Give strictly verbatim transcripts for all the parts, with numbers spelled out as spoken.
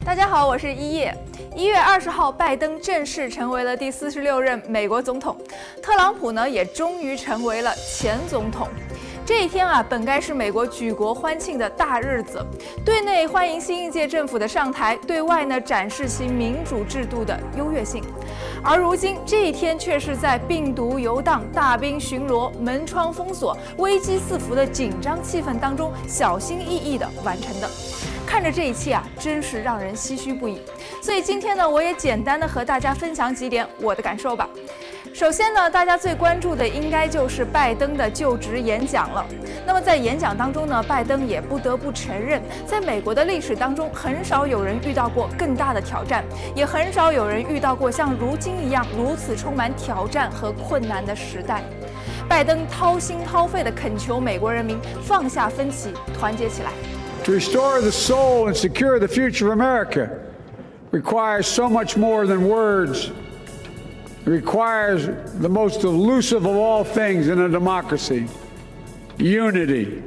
大家好，我是一叶。一月二十号，拜登正式成为了第四十六任美国总统，特朗普呢也终于成为了前总统。这一天啊，本该是美国举国欢庆的大日子，对内欢迎新一届政府的上台，对外呢展示其民主制度的优越性。而如今这一天却是在病毒游荡、大兵巡逻、门窗封锁、危机四伏的紧张气氛当中，小心翼翼地完成的。看着这一切啊，真是让人唏嘘不已。所以今天呢，我也简单的和大家分享几点我的感受吧。首先呢，大家最关注的应该就是拜登的就职演讲了。那么在演讲当中呢，拜登也不得不承认，在美国的历史当中，很少有人遇到过更大的挑战，也很少有人遇到过像如今一样如此充满挑战和困难的时代。拜登掏心掏肺地恳求美国人民放下分歧，团结起来。 To restore the soul and secure the future of America requires so much more than words. It requires the most elusive of all things in a democracy, unity,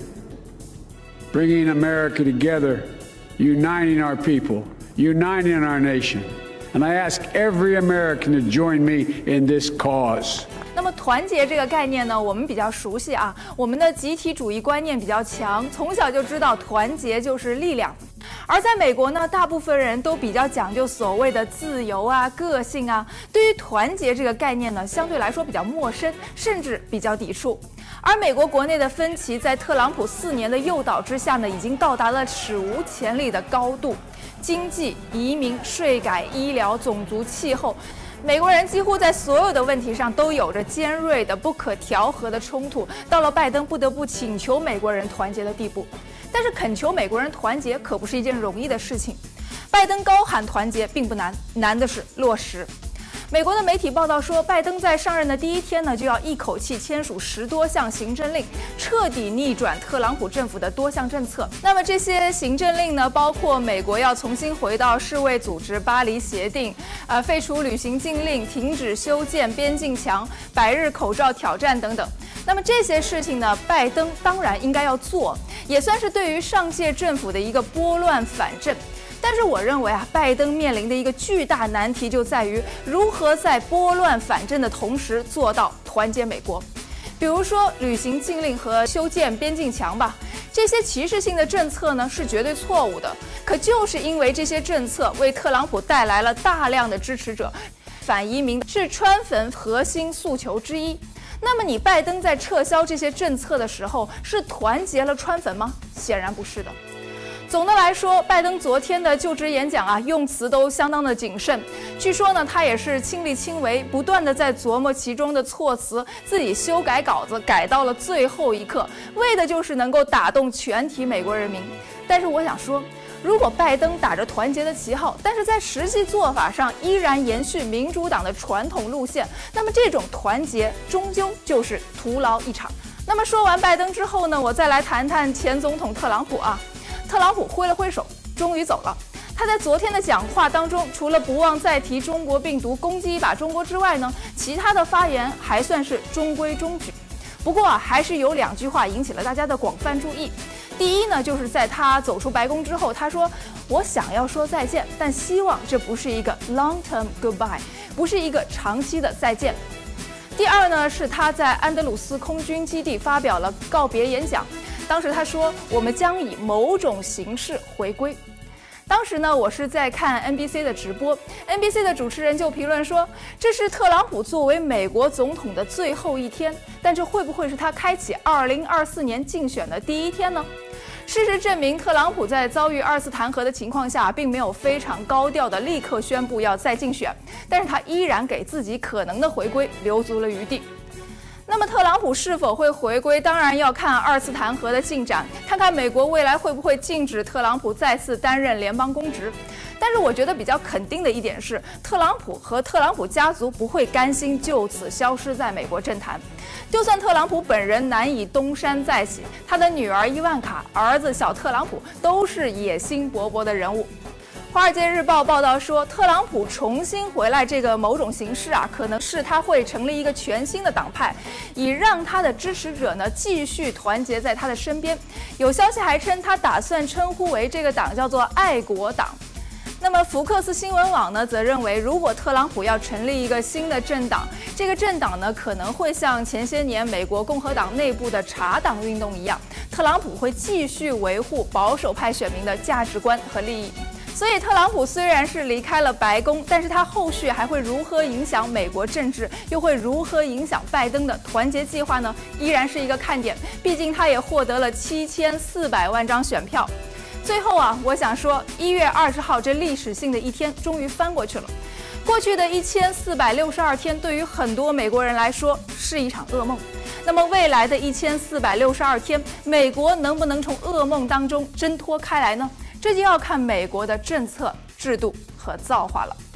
bringing America together, uniting our people, uniting our nation. And I ask every American to join me in this cause. 那么团结这个概念呢，我们比较熟悉啊，我们的集体主义观念比较强，从小就知道团结就是力量。而在美国呢，大部分人都比较讲究所谓的自由啊、个性啊，对于团结这个概念呢，相对来说比较陌生，甚至比较抵触。而美国国内的分歧，在特朗普四年的诱导之下呢，已经到达了史无前例的高度。经济、移民、税改、医疗、种族、气候。美国人几乎在所有的问题上都有着尖锐的、不可调和的冲突，到了拜登不得不请求美国人团结的地步。但是恳求美国人团结可不是一件容易的事情。拜登高喊团结并不难，难的是落实。美国的媒体报道说，拜登在上任的第一天呢，就要一口气签署十多项行政令，彻底逆转特朗普政府的多项政策。那么这些行政令呢，包括美国要重新回到世卫组织、巴黎协定，呃，废除旅行禁令，停止修建边境墙、百日口罩挑战等等。那么这些事情呢，拜登当然应该要做，也算是对于上届政府的一个拨乱反正。但是我认为啊，拜登面临的一个巨大难题就在于如何在拨乱反正的同时做到团结美国。比如说旅行禁令和修建边境墙吧，这些歧视性的政策呢是绝对错误的。可就是因为这些政策为特朗普带来了大量的支持者，反移民是川粉核心诉求之一。那么你拜登在撤销这些政策的时候，是团结了川粉吗？显然不是的。总的来说，拜登昨天的就职演讲啊，用词都相当的谨慎。据说呢，他也是亲力亲为，不断的在琢磨其中的措辞，自己修改稿子，改到了最后一刻，为的就是能够打动全体美国人民。但是我想说，如果拜登打着团结的旗号，但是在实际做法上依然延续民主党的传统路线，那么这种团结终究就是徒劳一场。那么说完拜登之后呢，我再来谈谈前总统特朗普啊。特朗普挥了挥手，终于走了。他在昨天的讲话当中，除了不忘再提中国病毒攻击一把中国之外呢，其他的发言还算是中规中矩。不过啊，还是有两句话引起了大家的广泛注意。第一呢，就是在他走出白宫之后，他说：“我想要说再见，但希望这不是一个 long-term goodbye， 不是一个长期的再见。”第二呢，是他在安德鲁斯空军基地发表了告别演讲。当时他说：“我们将以某种形式回归。”当时呢，我是在看 N B C 的直播 ，N B C 的主持人就评论说，这是特朗普作为美国总统的最后一天，但这会不会是他开启二零二四年竞选的第一天呢？事实证明，特朗普在遭遇二次弹劾的情况下，并没有非常高调的立刻宣布要再竞选，但是他依然给自己可能的回归留足了余地。那么特朗普是否会回归，当然要看二次弹劾的进展，看看美国未来会不会禁止特朗普再次担任联邦公职。但是我觉得比较肯定的一点是，特朗普和特朗普家族不会甘心就此消失在美国政坛。就算特朗普本人难以东山再起，他的女儿伊万卡、儿子小特朗普都是野心勃勃的人物。《华尔街日报》报道说，特朗普重新回来这个某种形式啊，可能是他会成立一个全新的党派，以让他的支持者呢继续团结在他的身边。有消息还称，他打算称呼为这个党叫做爱国党。 那么福克斯新闻网呢，则认为，如果特朗普要成立一个新的政党，这个政党呢可能会像前些年美国共和党内部的茶党运动一样，特朗普会继续维护保守派选民的价值观和利益。所以，特朗普虽然是离开了白宫，但是他后续还会如何影响美国政治，又会如何影响拜登的团结计划呢？依然是一个看点。毕竟他也获得了七千四百万张选票。最后啊，我想说，一月二十号这历史性的一天终于翻过去了。过去的一千四百六十二天，对于很多美国人来说是一场噩梦。那么未来的一千四百六十二天，美国能不能从噩梦当中挣脱开来呢？这就要看美国的政策、制度和造化了。